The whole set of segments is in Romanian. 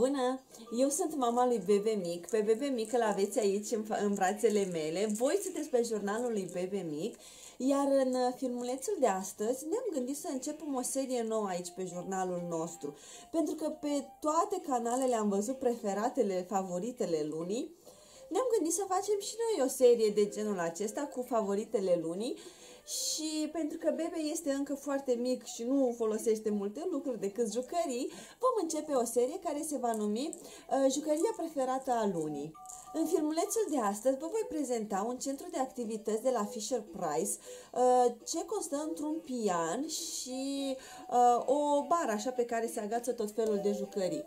Bună! Eu sunt mama lui Bebe Mic. Pe Bebe Mic îl aveți aici în brațele mele. Voi sunteți pe jurnalul lui Bebe Mic. Iar în filmulețul de astăzi ne-am gândit să începem o serie nouă aici pe jurnalul nostru. Pentru că pe toate canalele am văzut preferatele, favoritele lunii. Ne-am gândit să facem și noi o serie de genul acesta cu favoritele lunii. Și pentru că Bebe este încă foarte mic și nu folosește multe lucruri decât jucării, vom începe o serie care se va numi Jucăria preferată a lunii. În filmulețul de astăzi vă voi prezenta un centru de activități de la Fisher Price, ce constă într-un pian și o bară așa pe care se agață tot felul de jucării.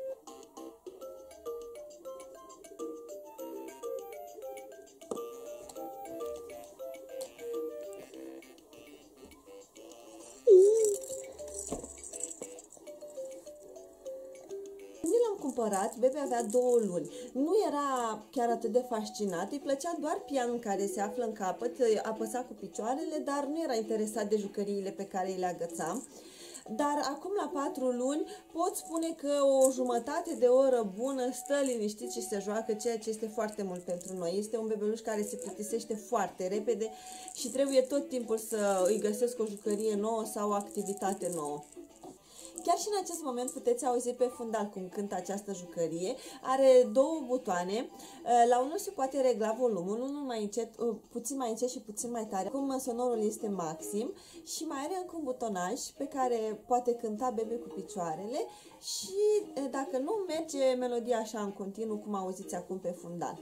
Cumpărat, Bebe avea 2 luni. Nu era chiar atât de fascinat, îi plăcea doar pianul care se află în capăt, apăsa cu picioarele, dar nu era interesat de jucăriile pe care îi le agățam. Dar acum la 4 luni pot spune că o jumătate de oră bună stă liniștit și se joacă, ceea ce este foarte mult pentru noi. Este un bebeluș care se plictisește foarte repede și trebuie tot timpul să îi găsesc o jucărie nouă sau o activitate nouă. Chiar și în acest moment puteți auzi pe fundal cum cântă această jucărie. Are 2 butoane. La unul se poate regla volumul, unul mai încet, puțin mai încet și puțin mai tare. Acum sonorul este maxim și mai are încă un butonaj pe care poate cânta Bebe cu picioarele și dacă nu merge melodia așa în continuu cum auziți acum pe fundal.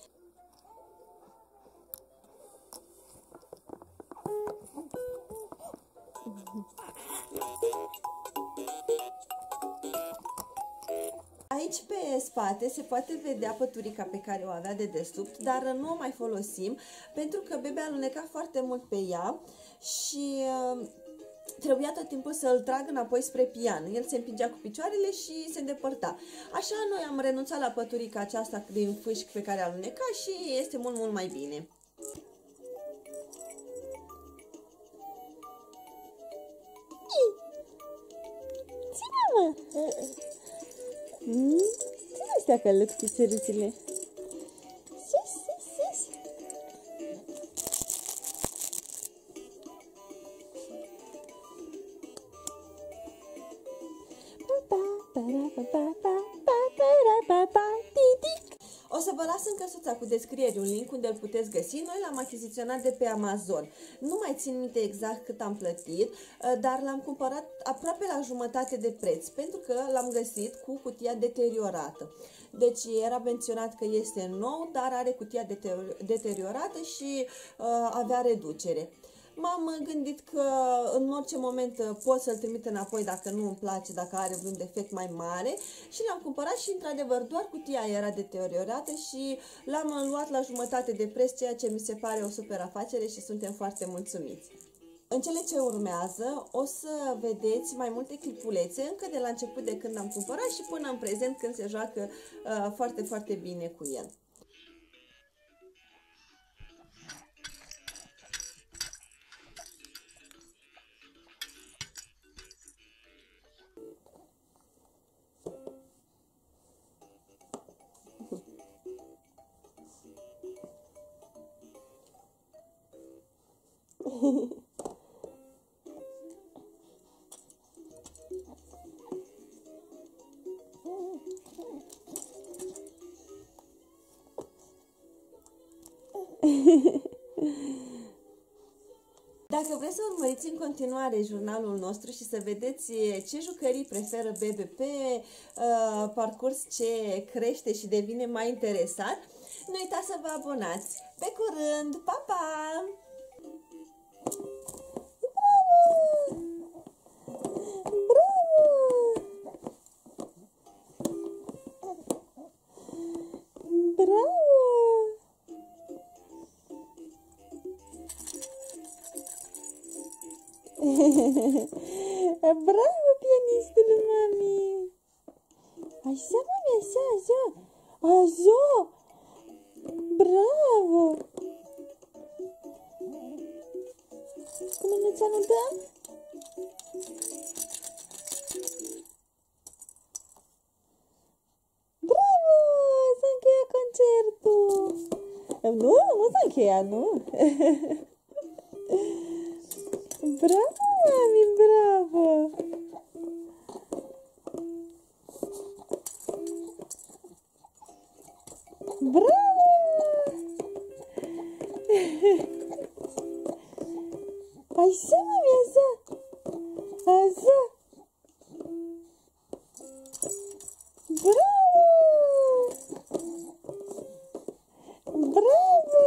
Aici pe spate se poate vedea păturica pe care o avea de desubt, dar nu o mai folosim pentru că Bebe aluneca foarte mult pe ea și trebuia tot timpul să îl trag înapoi spre pian. El se împingea cu picioarele și se îndepărta. Așa noi am renunțat la păturica aceasta din fâșc pe care aluneca și este mult, mult mai bine. Ține-mă! Ține astea că lăc picioruțile. Sus, sus, sus. O să vă las în căsuța cu descrieri un link unde îl puteți găsi. Noi l-am achiziționat de pe Amazon. Nu mai țin minte exact cât am plătit, dar l-am cumpărat aproape la jumătate de preț, pentru că l-am găsit cu cutia deteriorată. Deci era menționat că este nou, dar are cutia deteriorată și avea reducere. M-am gândit că în orice moment pot să-l trimit înapoi dacă nu îmi place, dacă are vreun defect mai mare și l-am cumpărat și într-adevăr doar cutia era deteriorată și l-am luat la jumătate de preț, ceea ce mi se pare o super afacere și suntem foarte mulțumiți. În cele ce urmează o să vedeți mai multe clipulețe încă de la început de când am cumpărat și până în prezent când se joacă foarte, foarte bine cu el. Dacă vreți să urmăriți în continuare jurnalul nostru și să vedeți ce jucării preferă Bebe pe parcurs ce crește și devine mai interesat, nu uitați să vă abonați. Pe curând! Pa, pa! Bravo, pianistul mami! Așa, mami, așa, așa! Așa! Bravo! Cum mânuța nu dăm? Nu, nu s-a încheiat, nu? Bravo, mami, bravo! Bravo! Așa, mami, așa! Așa! Bravo! Bravo!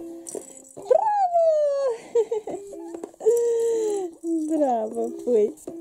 Bravo! Bravo, pui!